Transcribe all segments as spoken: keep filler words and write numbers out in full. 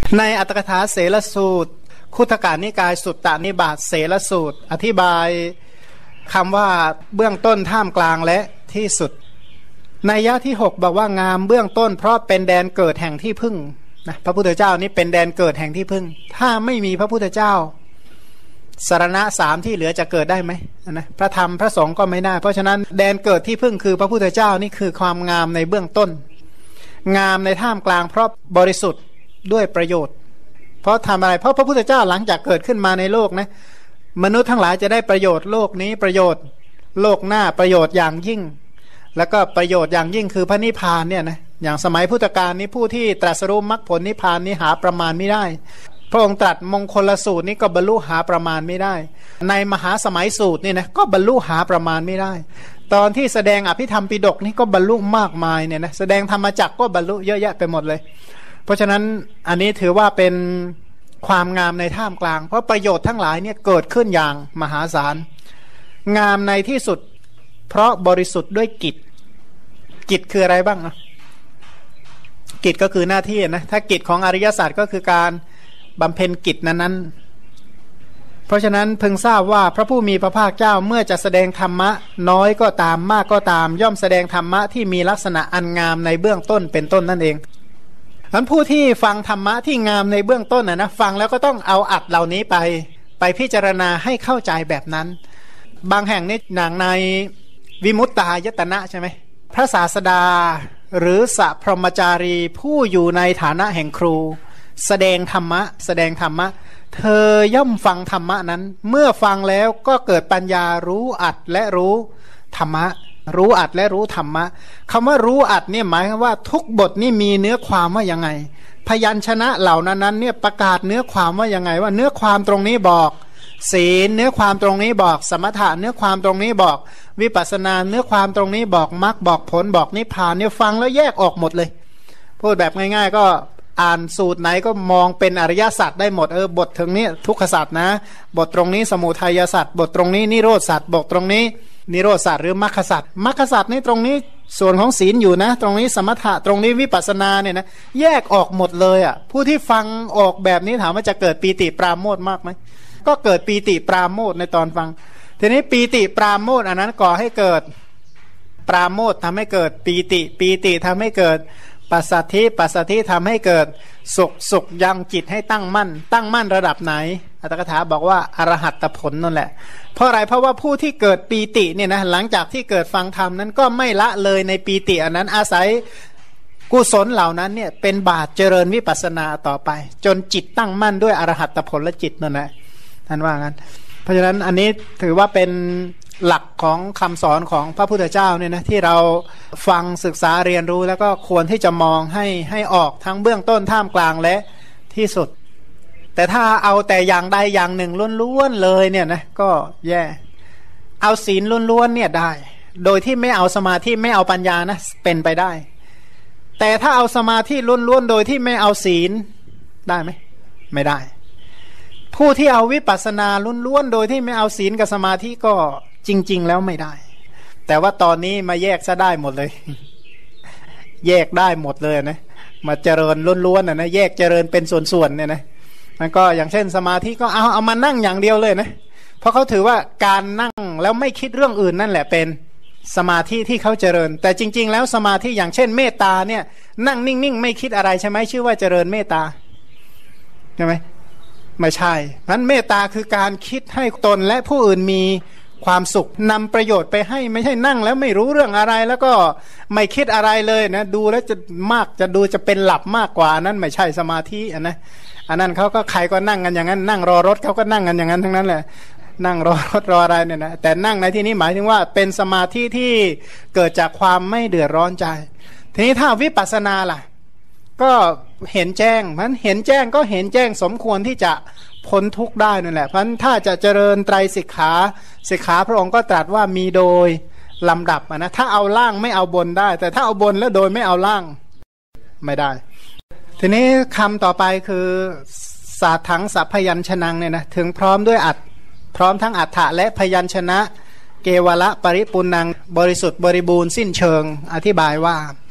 ในอัตถกถาเสลสูตรคุถกานิกายสุตตนิบาตเสลสูตรอธิบายคำว่าเบื้องต้นท่ามกลางและที่สุดนัยยะที่หกบอกว่างามเบื้องต้นเพราะเป็นแดนเกิดแห่งที่พึ่งนะพระพุทธเจ้านี่เป็นแดนเกิดแห่งที่พึ่งถ้าไม่มีพระพุทธเจ้าสรณะสามที่เหลือจะเกิดได้ไหมนะพระธรรมพระสงฆ์ก็ไม่ได้เพราะฉะนั้นแดนเกิดที่พึ่งคือพระพุทธเจ้านี่คือความงามในเบื้องต้นงามในท่ามกลางเพราะบริสุทธิ์ด้วยประโยชน์เพราะทำอะไรเพราะพระพุทธเจ้าหลังจากเกิดขึ้นมาในโลกนะมนุษย์ทั้งหลายจะได้ประโยชน์โลกนี้ประโยชน์โลกหน้าประโยชน์อย่างยิ่งแล้วก็ประโยชน์อย่างยิ่งคือพระนิพพานเนี่ยนะอย่างสมัยพุทธกาลนี้ผู้ที่ตรัสรู้มรรคผลนิพพานนี้หาประมาณไม่ได้พระองค์ตรัสมงคลสูตรนี้ก็บรรลุหาประมาณไม่ได้ในมหาสมัยสูตรนี่นะก็บรรลุหาประมาณไม่ได้ตอนที่แสดงอภิธรรมปิฎกนี่ก็บรรลุมากมายเนี่ยนะแสดงธรรมจักรก็บรรลุเยอะแยะไปหมดเลยเพราะฉะนั้นอันนี้ถือว่าเป็นความงามในท่ามกลางเพราะประโยชน์ทั้งหลายเนี่ยเกิดขึ้นอย่างมหาศาลงามในที่สุดเพราะบริสุทธิ์ด้วยกิจกิจคืออะไรบ้างนะกิจก็คือหน้าที่นะถ้ากิจของอริยสัจก็คือการบำเพ็ญกิจนั้นๆเพราะฉะนั้นพึงทราบว่าพระผู้มีพระภาคเจ้าเมื่อจะแสดงธรรมะน้อยก็ตามมากก็ตามย่อมแสดงธรรมะที่มีลักษณะอันงามในเบื้องต้นเป็นต้นนั่นเองฉะนั้นผู้ที่ฟังธรรมะที่งามในเบื้องต้นนะนะฟังแล้วก็ต้องเอาอัดเหล่านี้ไปไปพิจารณาให้เข้าใจแบบนั้นบางแห่งนี่หนังในวิมุตตายตนะใช่ไหมพระศาสดาหรือสัพพรหมจารีผู้อยู่ในฐานะแห่งครูแสดงธรรมะแสดงธรรมะเธอย่อมฟังธรรมะนั้นเมื่อฟังแล้วก็เกิดปัญญารู้อัดและรู้ธรรมะรู้อัดและรู้ธรรมะคำว่ารู้อัดเนี่ยหมายความว่าทุกบทนี่มีเนื้อความว่ายังไงพยัญชนะเหล่านั้นนั้นเนี่ยประกาศเนื้อความว่ายังไงว่าเนื้อความตรงนี้บอกศีลเนื้อความตรงนี้บอกสมถะเนื้อความตรงนี้บอกวิปัสสนาเนื้อความตรงนี้บอกมรรคบอกผลบอกนิพพานเนี่ยฟังแล้วแยกออกหมดเลยพูดแบบง่ายๆก็อ่านสูตรไหนก็มองเป็นอริยสัจได้หมดเออบทถึงนี้ทุกขสัจนะบทตรงนี้สมุทัยสัจบทตรงนี้นิโรธสัจบทตรงนี้นิโรธสัจหรือมรรคสัจมรรคสัจนี่ตรงนี้ส่วนของศีลอยู่นะตรงนี้สมถะตรงนี้วิปัสสนาเนี่ยนะแยกออกหมดเลยอ่ะผู้ที่ฟังออกแบบนี้ถามว่าจะเกิดปีติปราโมทย์มากไหมก็เกิดปีติปราโมทย์ในตอนฟังทีนี้ปีติปราโมทย์อันนั้นก่อให้เกิดปราโมทย์ทำให้เกิดปีติปีติทำให้เกิดปัสสัทธิปัสสัทธิทำให้เกิดสุขสุขยังจิตให้ตั้งมั่นตั้งมั่นระดับไหนอัตถกถาบอกว่าอรหัตผลนั่นแหละเพราะอะไรเพราะว่าผู้ที่เกิดปีติเนี่ยนะหลังจากที่เกิดฟังธรรมนั้นก็ไม่ละเลยในปีติอันนั้นอาศัยกุศลเหล่านั้นเนี่ยเป็นบาตรเจริญวิปัสสนาต่อไปจนจิตตั้งมั่นด้วยอรหัตผลและจิตนั่นแหละท่านว่างั้นเพราะฉะนั้นอันนี้ถือว่าเป็นหลักของคำสอนของพระพุทธเจ้าเนี่ยนะที่เราฟังศึกษาเรียนรู้แล้วก็ควรที่จะมองให้ให้ออกทั้งเบื้องต้นท่ามกลางและที่สุดแต่ถ้าเอาแต่อย่างใดอย่างหนึ่งล้วนๆเลยเนี่ยนะก็แย่เอาศีลล้วนๆเนี่ยได้โดยที่ไม่เอาสมาธิไม่เอาปัญญานะเป็นไปได้แต่ถ้าเอาสมาธิล้วนๆโดยที่ไม่เอาศีลได้ไหมไม่ได้ผู้ที่เอาวิปัสสนาล้วนๆโดยที่ไม่เอาศีลกับสมาธิก็จริงๆแล้วไม่ได้แต่ว่าตอนนี้มาแยกซะได้หมดเลยแยกได้หมดเลยนะมาเจริญล้วนๆนะนะแยกเจริญเป็นส่วนๆเนี่ยนะมันก็อย่างเช่นสมาธิก็เอาเอามานั่งอย่างเดียวเลยนะเพราะเขาถือว่าการนั่งแล้วไม่คิดเรื่องอื่นนั่นแหละเป็นสมาธิที่เขาเจริญแต่จริงๆแล้วสมาธิอย่างเช่นเมตตาเนี่ยนั่งนิ่งๆไม่คิดอะไรใช่ไหมชื่อว่าเจริญเมตตาใช่ไหมไม่ใช่นั้นเมตตาคือการคิดให้ตนและผู้อื่นมีความสุขนำประโยชน์ไปให้ไม่ใช่นั่งแล้วไม่รู้เรื่องอะไรแล้วก็ไม่คิดอะไรเลยนะดูแล้วจะมากจะดูจะเป็นหลับมากกว่านั้นไม่ใช่สมาธิอ่ะนะอันนั้นเขาก็ใครก็นั่งกันอย่างนั้นนั่งรอรถเขาก็นั่งกันอย่างนั้นทั้งนั้นแหละนั่งรอรถรออะไรเนี่ยนะแต่นั่งในที่นี้หมายถึงว่าเป็นสมาธิที่เกิดจากความไม่เดือดร้อนใจทีนี้ถ้าวิปัสสนาล่ะก็เห็นแจ้งมันเห็นแจ้งก็เห็นแจ้งสมควรที่จะพ้นทุกข์ได้นั่นแหละเพราะฉะนั้นถ้าจะเจริญไตรสิกขาสิกขาพระองค์ก็ตรัสว่ามีโดยลำดับนะถ้าเอาล่างไม่เอาบนได้แต่ถ้าเอาบนแล้วโดยไม่เอาล่างไม่ได้ทีนี้คำต่อไปคือสาถังสัพพยัญชนะเนี่ยนะถึงพร้อมด้วยอัตพร้อมทั้งอัฏฐะและพยัญชนะเกวละปริปุณังบริสุทธิ์บริบูรณ์สิ้นเชิงอธิบายว่า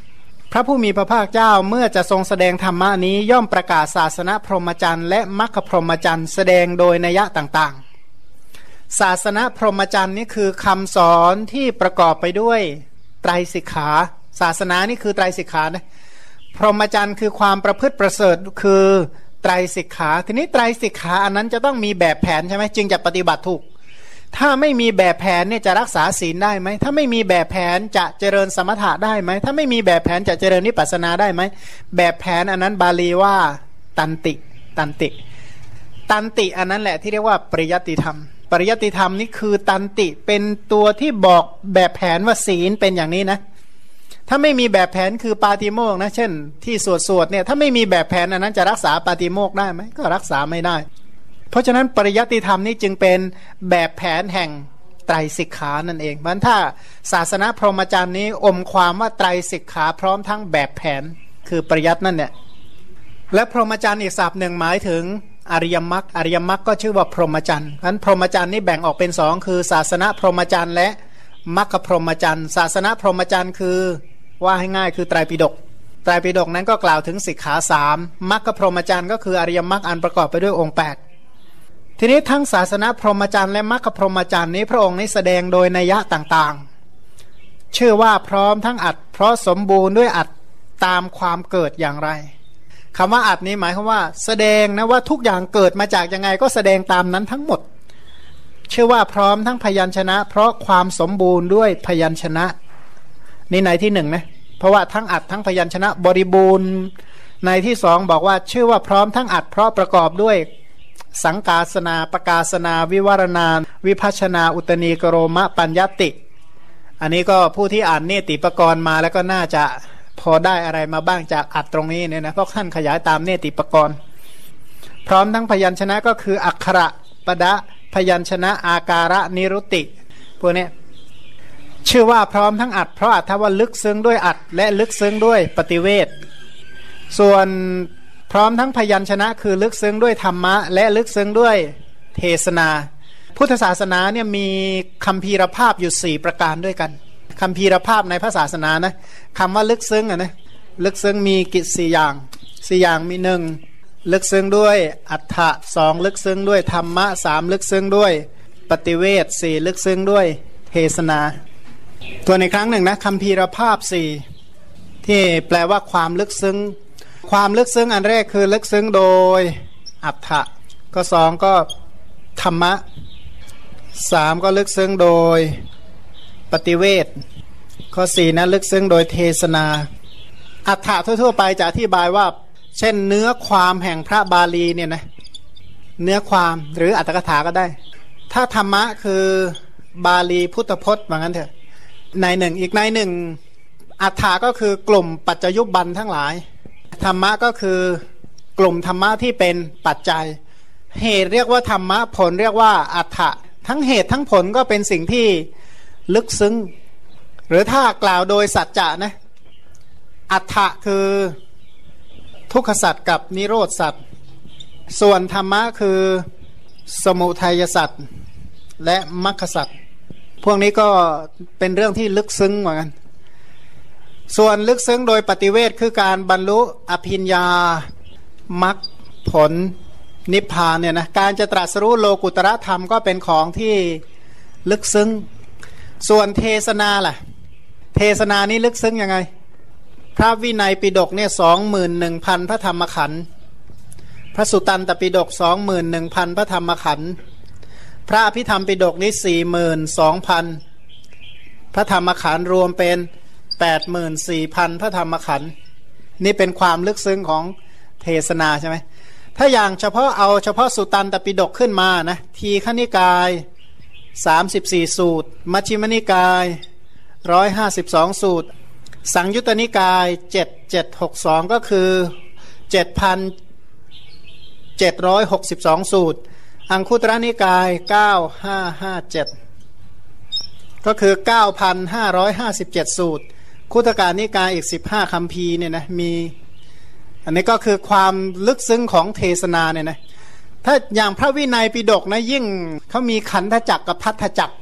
พระผู้มีพระภาคเจ้าเมื่อจะทรงแสดงธรรมนี้ย่อมประกาศศาสนาพรหมจรรย์และมรรคพรหมจรรย์แสดงโดยนัยต่างๆศาสนาพรหมจรรย์นี่คือคำสอนที่ประกอบไปด้วยไตรสิกขาศาสนานี่คือไตรสิกขานะพรหมจรรย์คือความประพฤติประเสริฐคือไตรสิกขาทีนี้ไตรสิกขาอันนั้นจะต้องมีแบบแผนใช่ไหมจึงจะปฏิบัติถูกถ้าไม่มีแบบแผนเนี่ยจะรักษาศีลได้ไหมถ้าไม่มีแบบแผนจะเจริญสมถะได้ไหมถ้าไม่มีแบบแผนจะเจริญวิปัสสนาได้ไหมแบบแผนอันนั้นบาลีว่าตันติตันติตันติอันนั้นแหละที่เรียกว่าปริยัติธรรมปริยัติธรรมนี่คือตันติเป็นตัวที่บอกแบบแผนว่าศีลเป็นอย่างนี้นะถ้าไม่มีแบบแผนคือปาติโมกข์นะเช่นที่สวดสวดเนี่ยถ้าไม่มีแบบแผนอันนั้นจะรักษาปาติโมกข์ได้ไหมก็รักษาไม่ได้เพราะฉะนั้นปริยัติธรรมนี่จึงเป็นแบบแผนแห่งไตรสิกขานั่นเองมันถ้าศาสนาพรหมจรรย์นี้อมความว่าไตรสิกขาพร้อมทั้งแบบแผนคือปริยัตินั่นเนี่ยและพรหมจรรย์อีกศัพท์หนึ่งหมายถึงอริยมรรคอริยมรรคก็ชื่อว่าพรหมจรรย์เพราะฉะนั้นพรหมจรรย์นี่แบ่งออกเป็นสองคือศาสนาพรหมจรรย์และมรรคพรหมจรรย์ศาสนาพรหมจรรย์คือว่าให้ง่ายคือไตรปิฎกไตรปิฎกนั้นก็กล่าวถึงสิกขาสามมรรคพรหมจรรย์ก็คืออริยมรรคอันประกอบไปด้วยองค์แปดทีนี้ทั้งศาสนาพรหมจรรย์และมรรคพรหมจรรย์นี้พระองค์นี้แสดงโดยนัยยะต่างๆชื่อว่าพร้อมทั้งอัดเพราะสมบูรณ์ด้วยอัดตามความเกิดอย่างไรคำว่าอัดนี้หมายความว่าแสดงนะว่าทุกอย่างเกิดมาจากยังไงก็แสดงตามนั้นทั้งหมดชื่อว่าพร้อมทั้งพยัญชนะเพราะความสมบูรณ์ด้วยพยัญชนะนี่ในที่หนึ่งนะเพราะว่าทั้งอัดทั้งพยัญชนะบริบูรณ์ในที่สองบอกว่าชื่อว่าพร้อมทั้งอัดเพราะประกอบด้วยสังกาสนาประกาศนาวิวารณาวิพัชนาอุตณีกโรมะปัญญติอันนี้ก็ผู้ที่อ่านเนติปกรณ์มาแล้วก็น่าจะพอได้อะไรมาบ้างจากอัดตรงนี้เนี่ยนะเพราะท่านขยายตามเนติปกรณ์พร้อมทั้งพยัญชนะก็คืออักขระปดะพยัญชนะอาการะนิรุตติพวกนี้ชื่อว่าพร้อมทั้งอัดเพราะอัดถ้าว่าลึกซึ้งด้วยอัดและลึกซึ้งด้วยปฏิเวทส่วนพร้อมทั้งพยัญชนะคือลึกซึ้งด้วยธรรมะและลึกซึ้งด้วยเทศนาพุทธศาสนาเนี่ยมีคัมภีรภาพอยู่สี่ประการด้วยกันคัมภีรภาพในพระศาสนานะคำว่าลึกซึ้งอ่ะนะลึกซึ้งมีกิจสี่อย่างสี่อย่างมีหนึ่งลึกซึ้งด้วยอัฏฐะสองลึกซึ้งด้วยธรรมะสามลึกซึ้งด้วยปฏิเวทสี่ลึกซึ้งด้วยเทศนาตัวในครั้งหนึ่งนะคัมภีรภาพสี่ที่แปลว่าความลึกซึ้งความลึกซึ้งอันแรกคือลึกซึ้งโดยอัฏฐะก็สองก็ธรรมะสามก็ลึกซึ้งโดยปฏิเวทข้อสี่นะลึกซึ้งโดยเทศนาอัฏฐะทั่วๆไปจะอธิบายว่าเช่นเนื้อความแห่งพระบาลีเนี่ยนะเนื้อความหรืออัตถกถาก็ได้ถ้าธรรมะคือบาลีพุทธพจน์ว่างั้นเถอะในหนึ่งอีกในหนึ่งอัฏฐะก็คือกลุ่มปัจจยุบันทั้งหลายธรรมะก็คือกลุ่มธรรมะที่เป็นปัจจัยเหตุเรียกว่าธรรมะผลเรียกว่าอัฏฐะทั้งเหตุทั้งผลก็เป็นสิ่งที่ลึกซึ้งหรือถ้ากล่าวโดยสัจจะนะอัฏฐะคือทุกขสัจกับนิโรธสัจส่วนธรรมะคือสมุทัยสัจและมรรคสัจพวกนี้ก็เป็นเรื่องที่ลึกซึ้งเหมือนกันส่วนลึกซึ้งโดยปฏิเวทคือการบรรลุอภิญญามรรคผลนิพพานเนี่ยนะการจะตรัสรู้โลกุตระธรรมก็เป็นของที่ลึกซึ้งส่วนเทศนาล่ะเทศนานี้ลึกซึ้งยังไงพระวินัยปิฎกเนี่ยสองหมื่นหนึ่งพันพระธรรมขันธ์พระสุตตันตปิฎกสองหมื่นหนึ่งพันพระธรรมขันธ์พระอภิธรรมปิฎกนี้สี่หมื่นสองพันพระธรรมขันธ์รวมเป็นแปดหมื่นสี่พันพระธรรมขันธ์นี่เป็นความลึกซึ้งของเทศนาใช่ไหมถ้าอย่างเฉพาะเอาเฉพาะสุตตันตปิฎกขึ้นมานะทีฆนิกายสามสิบสี่สูตรมัชฌิมนิกายหนึ่งร้อยห้าสิบสองสูตรสังยุตตนิกายเจ็ดพันเจ็ดร้อยหกสิบสองก็คือ เจ็ดพันเจ็ดร้อยหกสิบสอง สูตรอังคุตรนิกายเก้าพันห้าร้อยห้าสิบเจ็ดก็คือ เก้าพันห้าร้อยห้าสิบเจ็ด สูตรคุตกานิกายอีกสิบห้าคัมภีร์เนี่ยนะมีอันนี้ก็คือความลึกซึ้งของเทศนาเนี่ยนะถ้าอย่างพระวินัยปิฎกนะยิ่งเขามีขันธจักรกับพัทธจักร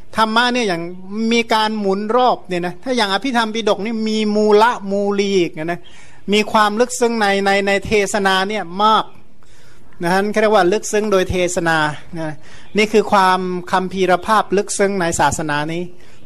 ธรรมะเนี่ยอย่างมีการหมุนรอบเนี่ยนะถ้าอย่างอภิธรรมปิฎกนี่มีมูละมูลีอีกนะมีความลึกซึ้งในในในเทศนาเนี่ยมากนะฮะเรียกว่าลึกซึ้งโดยเทศนานะนี่คือความคัมภีรภาพลึกซึ้งในศาสนานี้